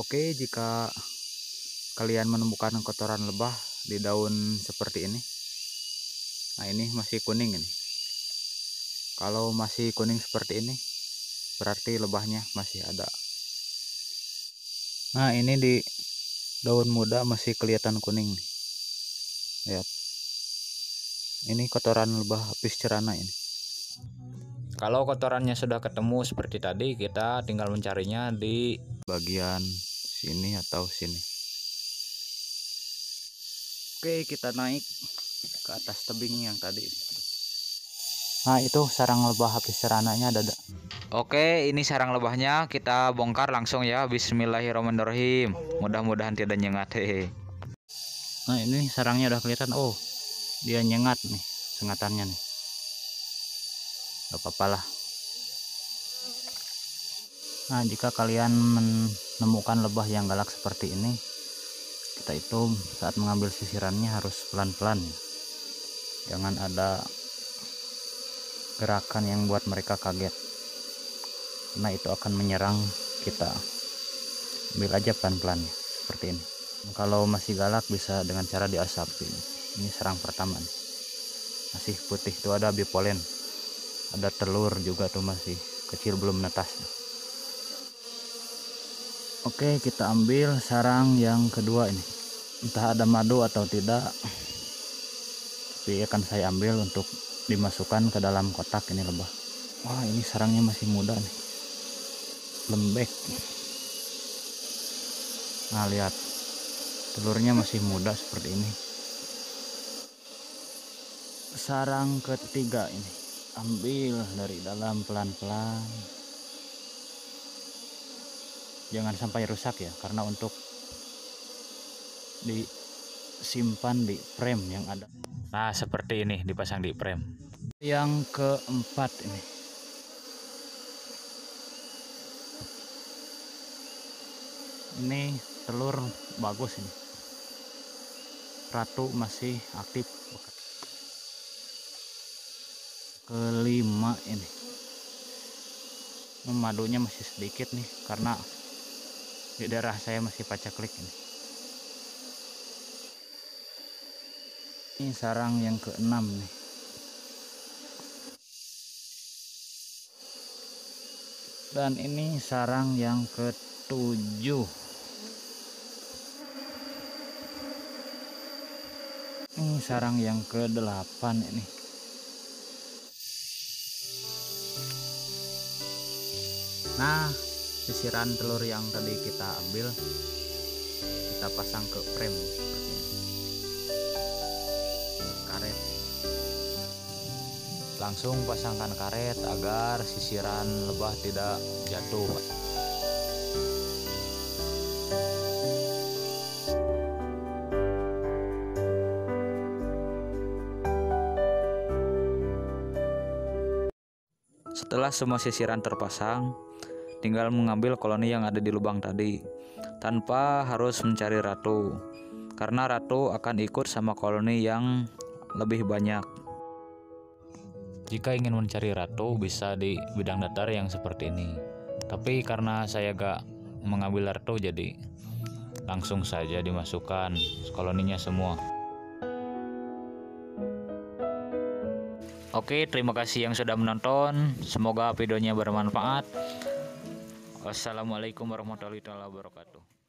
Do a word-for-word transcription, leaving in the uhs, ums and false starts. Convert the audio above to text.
Oke, jika kalian menemukan kotoran lebah di daun seperti ini, nah ini masih kuning ini. Kalau masih kuning seperti ini, berarti lebahnya masih ada. Nah ini di daun muda masih kelihatan kuning. Lihat, ini kotoran lebah apis cerana ini. Kalau kotorannya sudah ketemu seperti tadi, kita tinggal mencarinya di bagian sini atau sini. Oke, kita naik ke atas tebing yang tadi. Nah itu sarang lebah apis cerananya ada. Oke, ini sarang lebahnya kita bongkar langsung ya. Bismillahirrahmanirrahim. Mudah-mudahan tidak nyengat. Hehe. Nah ini sarangnya udah kelihatan. Oh, dia nyengat nih sengatannya nih. Gak apa-apa lah. Nah jika kalian menemukan lebah yang galak seperti ini, kita itu saat mengambil sisirannya harus pelan-pelan ya. Jangan ada gerakan yang buat mereka kaget, karena itu akan menyerang kita. Ambil aja pelan-pelan ya, seperti ini. Kalau masih galak bisa dengan cara diasapi. Ini serang pertama nih. Masih putih tuh, ada bipolen, ada telur juga tuh, masih kecil belum menetas. Oke, kita ambil sarang yang kedua ini. Entah ada madu atau tidak, tapi akan saya ambil untuk dimasukkan ke dalam kotak ini lebah. Wah, ini sarangnya masih muda nih, lembek. Nah lihat, telurnya masih muda seperti ini. Sarang ketiga ini, ambil dari dalam pelan-pelan. Jangan sampai rusak ya, karena untuk disimpan di frame yang ada. Nah seperti ini, dipasang di frame. Yang keempat ini, ini telur bagus ini. Ratu masih aktif. Kelima ini, madunya masih sedikit nih, karena di daerah saya masih pacaklik ini. Ini sarang yang keenam nih. Dan ini sarang yang ketujuh. Ini sarang yang kedelapan ini. Nah, sisiran telur yang tadi kita ambil, kita pasang ke frame seperti ini. Karet. Langsung pasangkan karet agar sisiran lebah tidak jatuh. Setelah semua sisiran terpasang, tinggal mengambil koloni yang ada di lubang tadi, tanpa harus mencari ratu, karena ratu akan ikut sama koloni yang lebih banyak. Jika ingin mencari ratu bisa di bidang datar yang seperti ini, tapi karena saya gak mengambil ratu, jadi langsung saja dimasukkan koloninya semua. Oke, terima kasih yang sudah menonton. Semoga videonya bermanfaat. Wassalamualaikum warahmatullahi wabarakatuh.